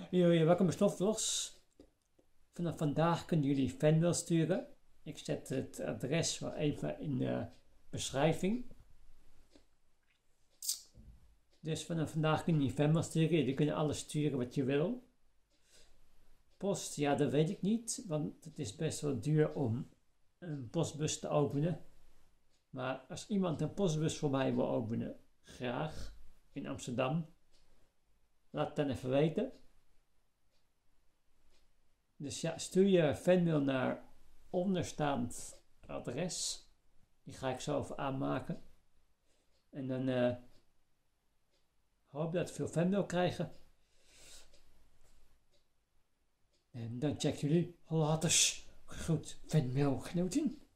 Jullie, welkom bij Stofvlogs. Vanaf vandaag kunnen jullie fanmail sturen. Ik zet het adres wel even in de beschrijving. Dus vanaf vandaag kun je fanmail sturen. Jullie kunnen alles sturen wat je wil. Post, ja, dat weet ik niet, want het is best wel duur om een postbus te openen. Maar als iemand een postbus voor mij wil openen, graag, in Amsterdam, laat het dan even weten. Dus ja, stuur je fanmail naar onderstaand adres. Die ga ik zo even aanmaken. En dan hoop dat we veel fanmail krijgen. En dan checken jullie. Laters. Goed, fanmail genoten.